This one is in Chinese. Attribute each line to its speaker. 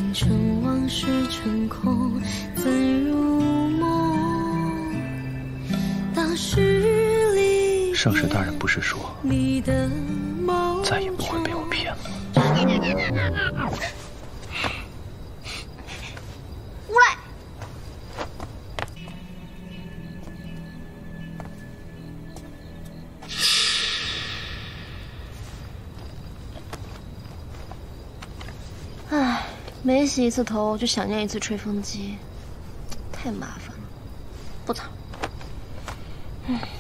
Speaker 1: 前尘往事成空，怎入梦？当时离
Speaker 2: 圣使大人不是说再也不会被我骗了？
Speaker 1: 无赖！唉，每洗一次头就想念一次吹风机，太麻烦了，不擦。